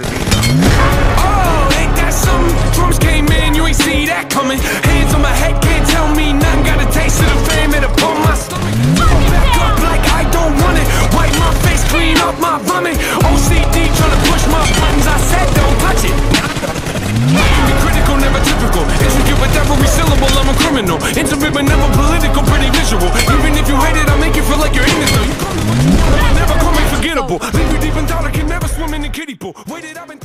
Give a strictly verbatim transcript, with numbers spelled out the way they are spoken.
Oh, ain't that something? Drums came in, you ain't see that coming. Hands on my head, can't tell me nothing. Got a taste of the fame, it upon my stomach. Back up like I don't want it. Wipe my face, clean up my vomit. O C D tryna push my buttons, I said don't touch it. Be critical, never typical. Intricate with every syllable, I'm a criminal. Intimate but never political, pretty visual. Even if you hate it, I'll make you feel like you're in this though. You call me what you want, never call me forgettable. Leave you deep in thought, I can never swim in the kiddie pool. Waited, I've been